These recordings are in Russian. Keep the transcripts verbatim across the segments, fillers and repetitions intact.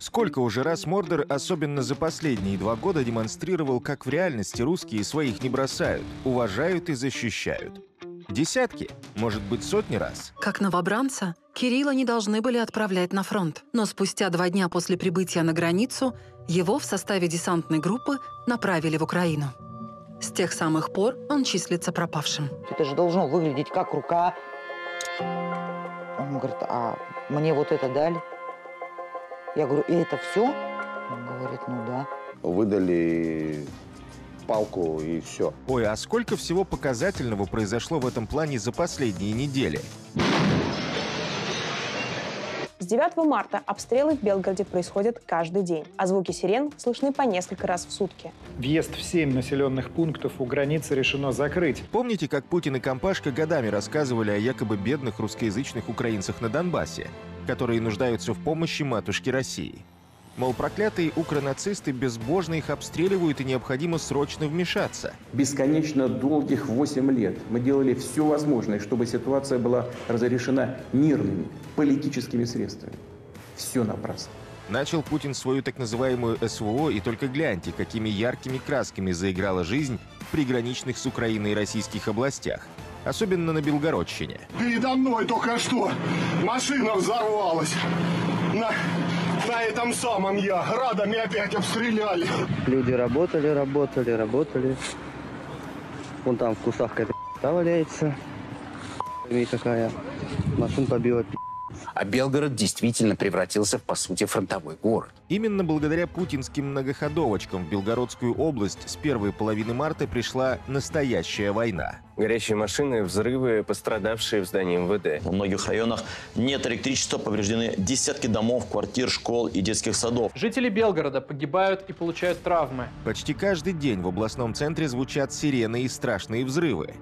Сколько уже раз Мордор, особенно за последние два года, демонстрировал, как в реальности русские своих не бросают, уважают и защищают. Десятки, может быть, сотни раз. Как новобранца, Кирилла не должны были отправлять на фронт. Но спустя два дня после прибытия на границу его в составе десантной группы направили в Украину. С тех самых пор он числится пропавшим. Это же должно выглядеть как рука. Он говорит, а мне вот это дали. Я говорю, и это все? Он говорит, ну да. Выдали палку и все. Ой, а сколько всего показательного произошло в этом плане за последние недели? С девятого марта обстрелы в Белгороде происходят каждый день, а звуки сирен слышны по несколько раз в сутки. Въезд в семь населенных пунктов у границы решено закрыть. Помните, как Путин и компашка годами рассказывали о якобы бедных русскоязычных украинцах на Донбассе, которые нуждаются в помощи матушки России? Мол, проклятые укронацисты безбожно их обстреливают и необходимо срочно вмешаться. Бесконечно долгих восемь лет мы делали все возможное, чтобы ситуация была разрешена мирными политическими средствами. Все напрасно. Начал Путин свою так называемую СВО, и только гляньте, какими яркими красками заиграла жизнь в приграничных с Украиной российских областях. Особенно на Белгородщине. Передо мной только что машина взорвалась. На, на этом самом я. Радами опять обстреляли. Люди работали, работали, работали. Вон там в кустах какая-то валяется. И какая. Машин побила. А Белгород действительно превратился в, по сути, фронтовой город. Именно благодаря путинским многоходовочкам в Белгородскую область с первой половины марта пришла настоящая война. Горящие машины, взрывы, пострадавшие в здании эм вэ дэ. В многих районах нет электричества, повреждены десятки домов, квартир, школ и детских садов. Жители Белгорода погибают и получают травмы. Почти каждый день в областном центре звучат сирены и страшные взрывы.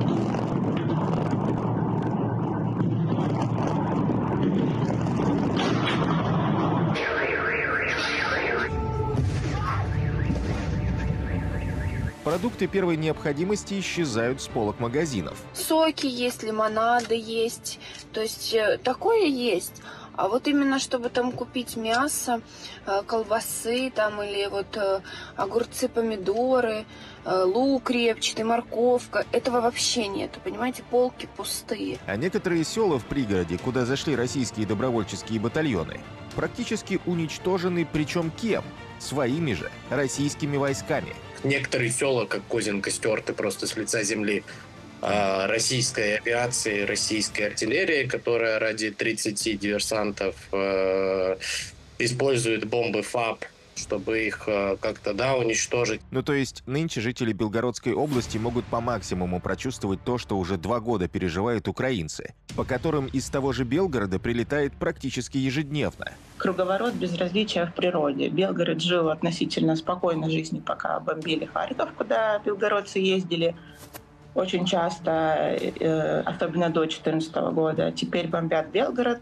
Продукты первой необходимости исчезают с полок магазинов. Соки есть, лимонады есть, то есть такое есть. А вот именно, чтобы там купить мясо, колбасы там или вот огурцы, помидоры, лук репчатый, морковка, этого вообще нету, понимаете, полки пустые. А некоторые села в пригороде, куда зашли российские добровольческие батальоны, практически уничтожены, причем кем? Своими же, российскими войсками. Некоторые села, как Козинка, стерты просто с лица земли э, российской авиации, российской артиллерии, которая ради тридцати диверсантов э, использует бомбы ФАП, чтобы их э, как-то, да, уничтожить. Ну, то есть нынче жители Белгородской области могут по максимуму прочувствовать то, что уже два года переживают украинцы, по которым из того же Белгорода прилетает практически ежедневно. Круговорот безразличия в природе. Белгород жил относительно спокойной жизнью, пока бомбили Харьков, куда белгородцы ездили очень часто, особенно до две тысячи четырнадцатого года. Теперь бомбят Белгород,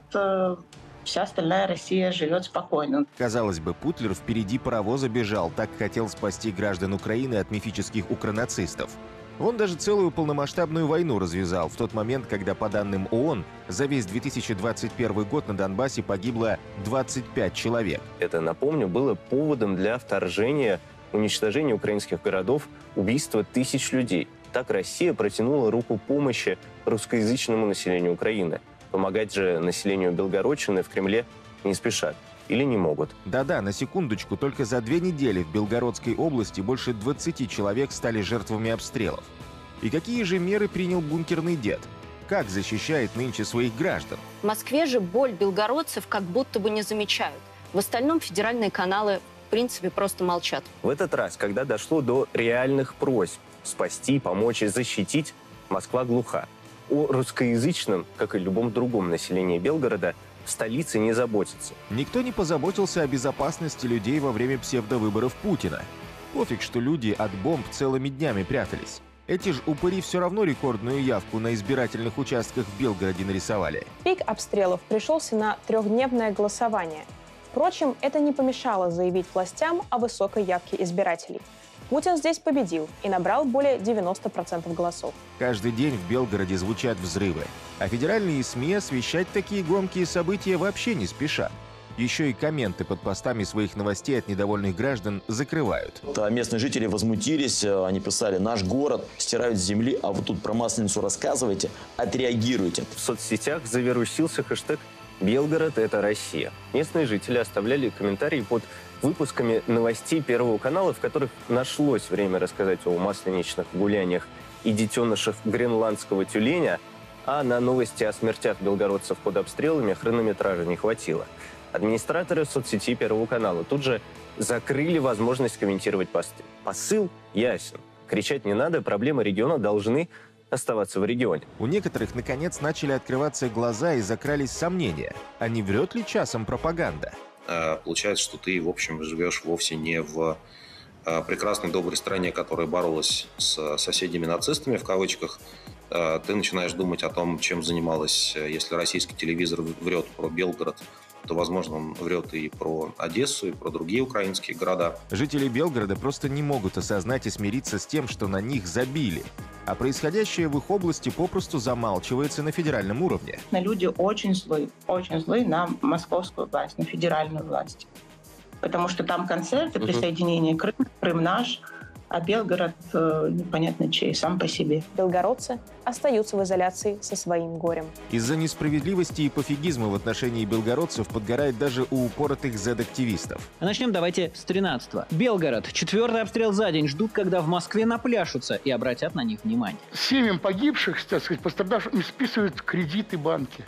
вся остальная Россия живет спокойно. Казалось бы, Путлер впереди паровоза бежал, так хотел спасти граждан Украины от мифических укронацистов. Он даже целую полномасштабную войну развязал в тот момент, когда, по данным ООН, за весь две тысячи двадцать первый год на Донбассе погибло двадцать пять человек. Это, напомню, было поводом для вторжения, уничтожения украинских городов, убийства тысяч людей. Так Россия протянула руку помощи русскоязычному населению Украины. Помогать же населению Белгородчины в Кремле не спешат. Или не могут. Да-да, на секундочку, только за две недели в Белгородской области больше двадцати человек стали жертвами обстрелов. И какие же меры принял бункерный дед? Как защищает нынче своих граждан? В Москве же боль белгородцев как будто бы не замечают. В остальном федеральные каналы, в принципе, просто молчат. В этот раз, когда дошло до реальных просьб спасти, помочь и защитить, Москва глуха. О русскоязычном, как и любом другом населении Белгорода, в столице не заботится. Никто не позаботился о безопасности людей во время псевдовыборов Путина. Пофиг, что люди от бомб целыми днями прятались. Эти ж упыри все равно рекордную явку на избирательных участках в Белгороде нарисовали. Пик обстрелов пришелся на трехдневное голосование. Впрочем, это не помешало заявить властям о высокой явке избирателей. Путин здесь победил и набрал более девяноста процентов голосов. Каждый день в Белгороде звучат взрывы, а федеральные СМИ освещать такие громкие события вообще не спешат. Еще и комменты под постами своих новостей от недовольных граждан закрывают. А местные жители возмутились, они писали: наш город стирают с земли, а вы тут про Масленицу рассказываете, отреагируйте. В соцсетях завирусился хэштег «Белгород – это Россия». Местные жители оставляли комментарии под выпусками новостей Первого канала, в которых нашлось время рассказать о масленичных гуляниях и детенышах гренландского тюленя, а на новости о смертях белгородцев под обстрелами хронометража не хватило. Администраторы соцсети Первого канала тут же закрыли возможность комментировать посты. Посыл ясен. Кричать не надо, проблемы региона должны оставаться в регионе. У некоторых, наконец, начали открываться глаза и закрались сомнения. А не врет ли часом пропаганда? Получается, что ты, в общем, живешь вовсе не в прекрасной, доброй стране, которая боролась с соседями-нацистами, в кавычках. Ты начинаешь думать о том, чем занималась, если российский телевизор врет про Белгород, то, возможно, он врет и про Одессу, и про другие украинские города. Жители Белгорода просто не могут осознать и смириться с тем, что на них забили. А происходящее в их области попросту замалчивается на федеральном уровне. Люди очень злы, очень злы на московскую власть, на федеральную власть. Потому что там концепты присоединения Крыма, Крым наш, а Белгород э, непонятно чей, сам по себе. Белгородцы остаются в изоляции со своим горем. Из-за несправедливости и пофигизма в отношении белгородцев подгорает даже у упоротых зет-активистов. Начнем давайте с тринадцатого. Белгород. Четвертый обстрел за день. Ждут, когда в Москве напляшутся и обратят на них внимание. Семьям погибших, так сказать, пострадавшим списывают кредиты банки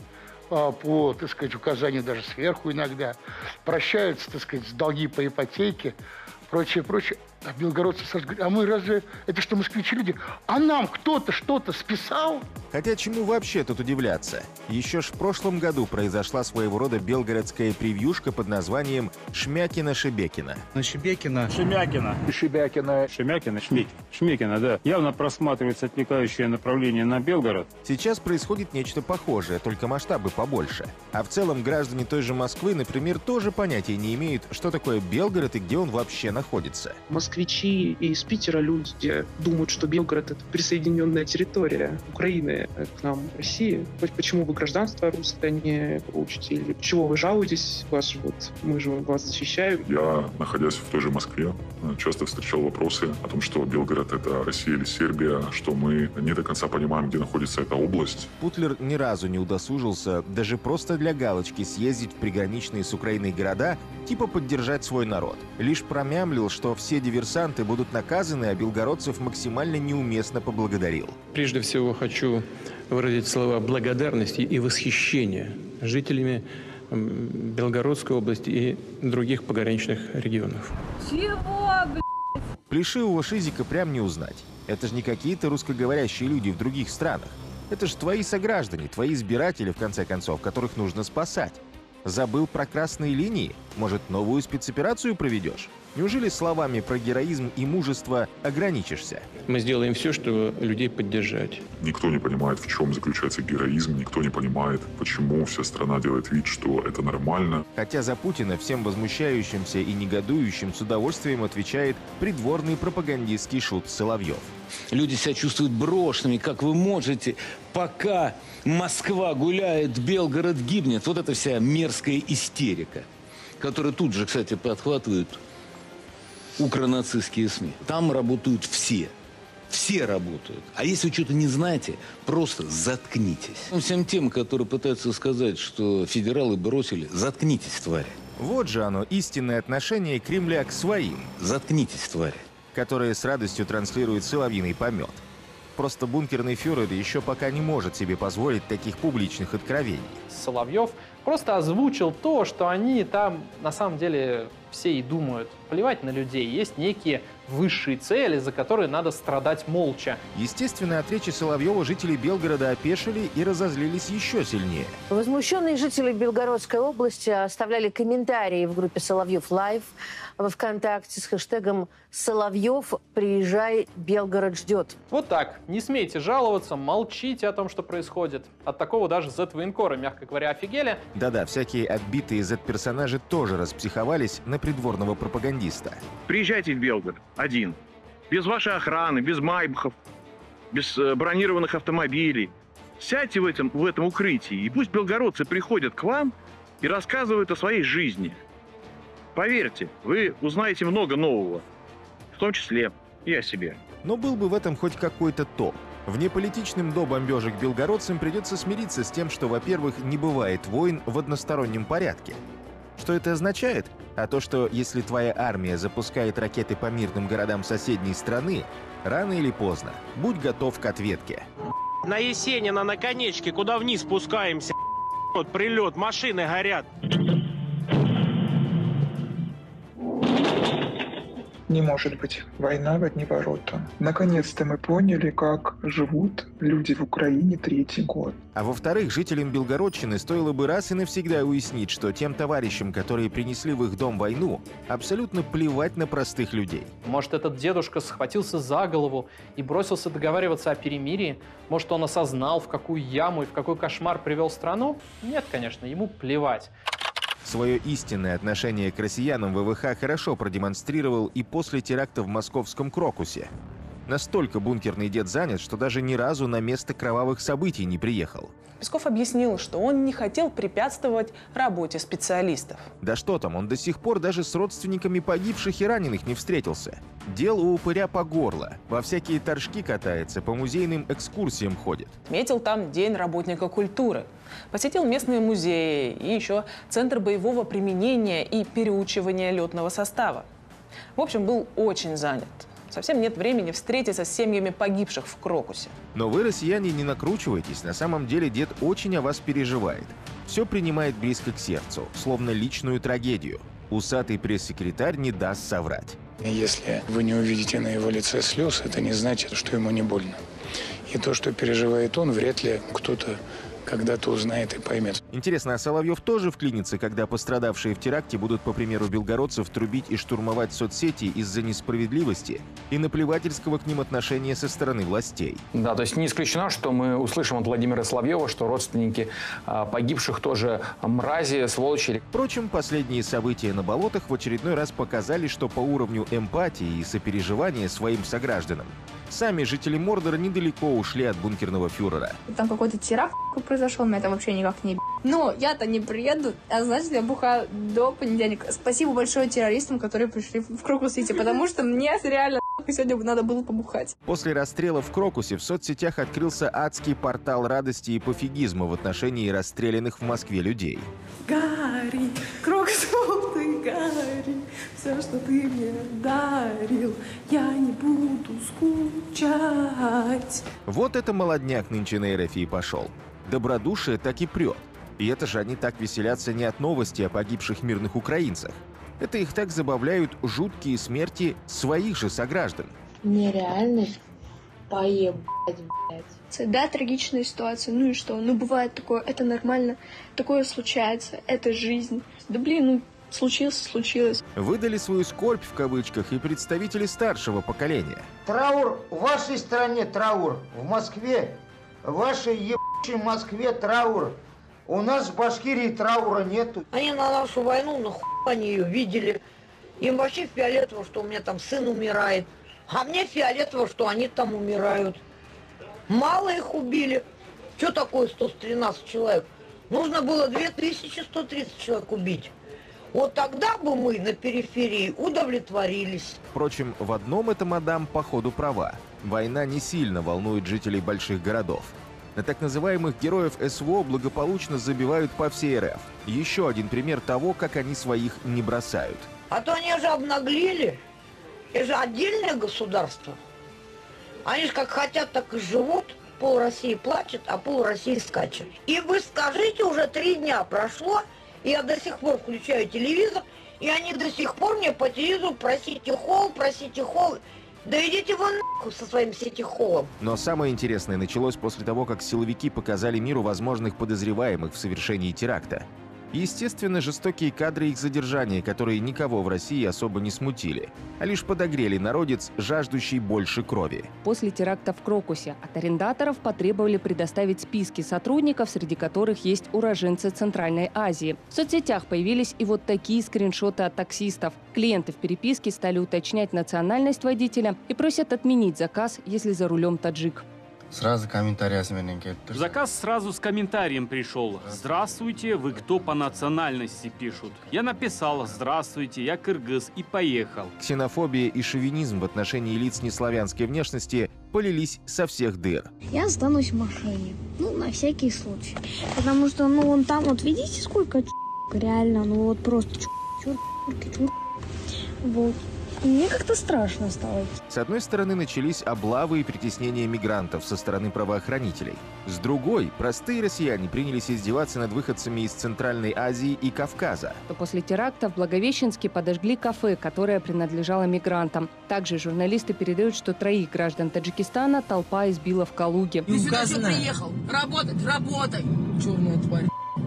по, так сказать, указанию даже сверху иногда. Прощаются, так сказать, с долги по ипотеке, прочее, прочее. А белгородцы сразу говорят: а мы разве, это что, москвичи люди? А нам кто-то что-то списал? Хотя чему вообще тут удивляться? Еще ж в прошлом году произошла своего рода белгородская превьюшка под названием «Шмякина-Шебекина». На Шебекина. Шемякина. Шебякина. Шемякина, Шмекина. Шмекина, да. Явно просматривается отвлекающее направление на Белгород. Сейчас происходит нечто похожее, только масштабы побольше. А в целом граждане той же Москвы, например, тоже понятия не имеют, что такое Белгород и где он вообще находится. Москвичи и из Питера люди думают, что Белгород — это присоединенная территория Украины к нам, России. Почему вы гражданство русское не получите? Или чего вы жалуетесь? Вас же вот, мы же вас защищаем. Я, находясь в той же Москве, часто встречал вопросы о том, что Белгород — это Россия или Сербия, что мы не до конца понимаем, где находится эта область. Путлер ни разу не удосужился даже просто для галочки съездить в приграничные с Украиной города, типа поддержать свой народ. Лишь промямлил, что все диверсанты будут наказаны, а белгородцев максимально неуместно поблагодарил. Прежде всего хочу выразить слова благодарности и восхищения жителями Белгородской области и других пограничных регионов. Чего, блядь? Плешивого шизика прям не узнать. Это же не какие-то русскоговорящие люди в других странах. Это же твои сограждане, твои избиратели, в конце концов, которых нужно спасать. Забыл про красные линии? Может, новую спецоперацию проведешь? Неужели словами про героизм и мужество ограничишься? Мы сделаем все, чтобы людей поддержать. Никто не понимает, в чем заключается героизм, никто не понимает, почему вся страна делает вид, что это нормально. Хотя за Путина всем возмущающимся и негодующим с удовольствием отвечает придворный пропагандистский шут Соловьев. Люди себя чувствуют брошенными, как вы можете, пока Москва гуляет, Белгород гибнет. Вот эта вся мерзкая истерика, которую тут же, кстати, подхватывают укронацистские СМИ. Там работают все. Все работают. А если вы что-то не знаете, просто заткнитесь. Всем тем, которые пытаются сказать, что федералы бросили, заткнитесь, твари. Вот же оно, истинное отношение Кремля к своим. Заткнитесь, твари. Которые с радостью транслирует соловьиный помет. Просто бункерный фюрер еще пока не может себе позволить таких публичных откровений. Соловьев просто озвучил то, что они там на самом деле все и думают. Плевать на людей. Есть некие высшие цели, за которые надо страдать молча. Естественно, от речи Соловьева жители Белгорода опешили и разозлились еще сильнее. Возмущенные жители Белгородской области оставляли комментарии в группе «Соловьев Лайв» во ВКонтакте с хэштегом «Соловьев, приезжай, Белгород ждет». Вот так. Не смейте жаловаться, молчите о том, что происходит. От такого даже зет-военкоры, мягко говоря, офигели. Да-да, всякие отбитые зет-персонажи тоже распсиховались на придворного пропагандиста. Приезжайте в Белгород один. Без вашей охраны, без майбахов, без э, бронированных автомобилей. Сядьте в этом, в этом укрытии, и пусть белгородцы приходят к вам и рассказывают о своей жизни. Поверьте, вы узнаете много нового, в том числе и о себе. Но был бы в этом хоть какой-то толк. Внеполитичным до бомбежек белгородцам придется смириться с тем, что, во-первых, не бывает войн в одностороннем порядке. Что это означает? А то, что если твоя армия запускает ракеты по мирным городам соседней страны, рано или поздно будь готов к ответке. На Есенина на конечке, куда вниз спускаемся, вот прилет, машины горят. Не может быть война в одни ворота. Наконец-то мы поняли, как живут люди в Украине третий год. А во-вторых, жителям Белгородчины стоило бы раз и навсегда уяснить, что тем товарищам, которые принесли в их дом войну, абсолютно плевать на простых людей. Может, этот дедушка схватился за голову и бросился договариваться о перемирии? Может, он осознал, в какую яму и в какой кошмар привел страну? Нет, конечно, ему плевать. Свое истинное отношение к россиянам ВВХ хорошо продемонстрировал и после теракта в московском Крокусе. Настолько бункерный дед занят, что даже ни разу на место кровавых событий не приехал. Песков объяснил, что он не хотел препятствовать работе специалистов. Да что там, он до сих пор даже с родственниками погибших и раненых не встретился. Дел у упыря по горло. Во всякие торжки катается, по музейным экскурсиям ходит. Метил там День работника культуры. Посетил местные музеи и еще Центр боевого применения и переучивания летного состава. В общем, был очень занят. Совсем нет времени встретиться с семьями погибших в Крокусе. Но вы, россияне, не накручивайтесь. На самом деле дед очень о вас переживает. Все принимает близко к сердцу, словно личную трагедию. Усатый пресс-секретарь не даст соврать. Если вы не увидите на его лице слез, это не значит, что ему не больно. И то, что переживает он, вряд ли кто-то когда-то узнает и поймет. Интересно, а Соловьев тоже вклинится, когда пострадавшие в теракте будут, по примеру белгородцев, трубить и штурмовать соцсети из-за несправедливости и наплевательского к ним отношения со стороны властей? Да, то есть не исключено, что мы услышим от Владимира Соловьева, что родственники а, погибших тоже мрази, сволочи. Впрочем, последние события на болотах в очередной раз показали, что по уровню эмпатии и сопереживания своим согражданам сами жители Мордора недалеко ушли от бункерного фюрера. Там какой-то теракт произошел, меня это вообще никак не б***. Но я-то не приеду, а значит, я бухаю до понедельника. Спасибо большое террористам, которые пришли в Крокус-Сити, потому что мне реально сегодня надо было побухать. После расстрела в Крокусе в соцсетях открылся адский портал радости и пофигизма в отношении расстрелянных в Москве людей. Гарри, Крокус, ты, Гарри, все, что ты мне дарил, я не буду скучать. Вот это молодняк нынче на эр эф и пошел. Добродушие так и прет. И это же они так веселятся не от новости о погибших мирных украинцах. Это их так забавляют жуткие смерти своих же сограждан. Нереальность поебать, блядь. Да, трагичная ситуация, ну и что? Ну бывает такое, это нормально, такое случается, это жизнь. Да блин, ну случилось, случилось. Выдали свою скорбь в кавычках и представители старшего поколения. Траур в вашей стране, траур в Москве, в вашей ебучей Москве траур. У нас в Башкирии траура нету. Они на нашу войну, нахуй они ее видели. Им вообще фиолетово, что у меня там сын умирает. А мне фиолетово, что они там умирают. Мало их убили. Что такое сто тринадцать человек? Нужно было две тысячи сто тридцать человек убить. Вот тогда бы мы на периферии удовлетворились. Впрочем, в одном эта мадам походу права. Война не сильно волнует жителей больших городов. На так называемых героев эс вэ о благополучно забивают по всей эр эф. Еще один пример того, как они своих не бросают. А то они же обнаглели. Это же отдельное государство. Они же как хотят, так и живут. Пол России плачет, а пол России скачет. И вы скажите, уже три дня прошло, и я до сих пор включаю телевизор, и они до сих пор мне по телевизору просите холл, просите холл. Да идите вон нахуй со своим сити-холлом. Но самое интересное началось после того, как силовики показали миру возможных подозреваемых в совершении теракта. Естественно, жестокие кадры их задержания, которые никого в России особо не смутили, а лишь подогрели народец, жаждущий больше крови. После теракта в Крокусе от арендаторов потребовали предоставить списки сотрудников, среди которых есть уроженцы Центральной Азии. В соцсетях появились и вот такие скриншоты от таксистов. Клиенты в переписке стали уточнять национальность водителя и просят отменить заказ, если за рулем таджик. Сразу комментарий осменненький. Заказ сразу с комментарием пришел. Здравствуйте, вы кто по национальности, пишут. Я написал «Здравствуйте, я кыргыз» и поехал. Ксенофобия и шовинизм в отношении лиц неславянской внешности полились со всех дыр. Я останусь в машине, ну, на всякий случай. Потому что, ну, вон там, вот видите, сколько чурка, реально, ну, вот просто чурка, чурка, чурка. Вот. И мне как-то страшно стало. С одной стороны, начались облавы и притеснения мигрантов со стороны правоохранителей. С другой, простые россияне принялись издеваться над выходцами из Центральной Азии и Кавказа. После теракта в Благовещенске подожгли кафе, которое принадлежало мигрантам. Также журналисты передают, что троих граждан Таджикистана толпа избила в Калуге. Ты сюда что приехал? Работать, работай! Черная тварь.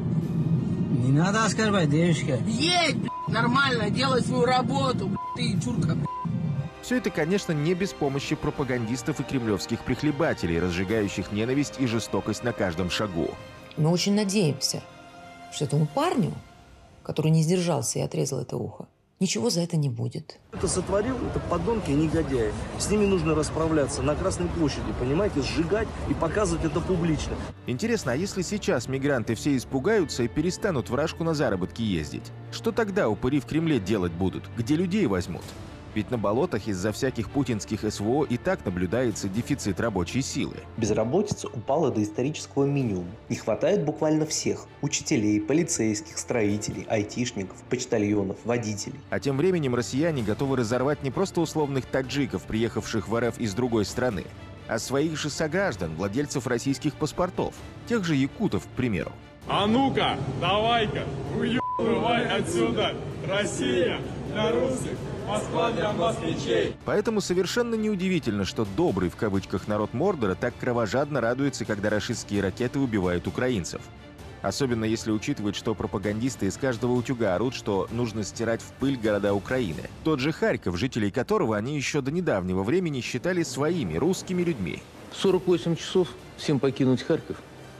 Не надо оскорбать, девушка. Едь, блядь, нормально, делай свою работу, блядь, ты чурка, блядь. Все это, конечно, не без помощи пропагандистов и кремлевских прихлебателей, разжигающих ненависть и жестокость на каждом шагу. Мы очень надеемся, что этому парню, который не сдержался и отрезал это ухо, ничего за это не будет. Это сотворил, это подонки и негодяи. С ними нужно расправляться на Красной площади, понимаете, сжигать и показывать это публично. Интересно, а если сейчас мигранты все испугаются и перестанут в Рашку на заработки ездить? Что тогда упыри в Кремле делать будут? Где людей возьмут? Ведь на болотах из-за всяких путинских СВО и так наблюдается дефицит рабочей силы. Безработица упала до исторического минимума. Не хватает буквально всех – учителей, полицейских, строителей, айтишников, почтальонов, водителей. А тем временем россияне готовы разорвать не просто условных таджиков, приехавших в РФ из другой страны, а своих же сограждан, владельцев российских паспортов, тех же якутов, к примеру. А ну-ка, давай-ка, уебывай отсюда, Россия для русских. Москва для москвичей. Поэтому совершенно неудивительно, что добрый в кавычках народ Мордора так кровожадно радуется, когда рашистские ракеты убивают украинцев. Особенно если учитывать, что пропагандисты из каждого утюга орут, что нужно стирать в пыль города Украины. Тот же Харьков, жителей которого они еще до недавнего времени считали своими русскими людьми. сорок восемь часов всем покинуть Харьков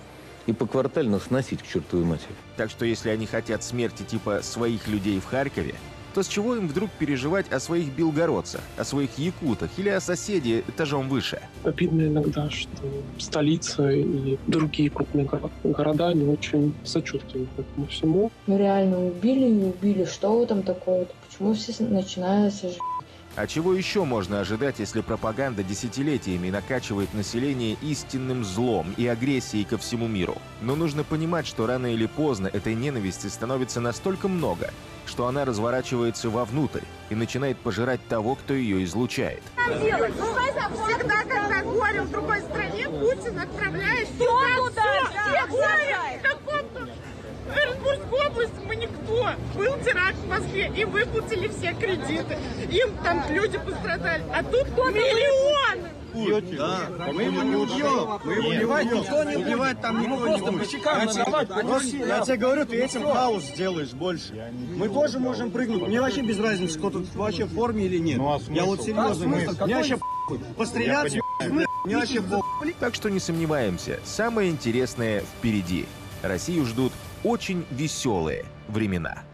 и поквартально сносить к чертовой матери. Так что если они хотят смерти типа своих людей в Харькове, то с чего им вдруг переживать о своих белгородцах, о своих якутах или о соседе этажом выше? Обидно иногда, что столица и другие крупные города не очень сочувствуют этому всему. Ну реально убили и убили. Что там такое? Почему все начинают сожрать? А чего еще можно ожидать, если пропаганда десятилетиями накачивает население истинным злом и агрессией ко всему миру? Но нужно понимать, что рано или поздно этой ненависти становится настолько много, что она разворачивается вовнутрь и начинает пожирать того, кто ее излучает. Делать? Всегда, когда горе в другой стране, Путин отправляет сюда все, всех сажает. В Оренбургской области мы никто. Был теракт в Москве, и выплатили все кредиты. Им там люди пострадали. А тут миллионы. Да, мы его не убьем. Мы его не убьем. Никто не убивает, там никто не будет. Я тебе говорю, ты этим хаос сделаешь больше. Мы тоже можем прыгнуть. Мне вообще без разницы, кто тут вообще в форме или нет. Я вот серьезно. Мне вообще пострелять, мне вообще Так что не сомневаемся, самое интересное впереди. Россию ждут очень веселые времена.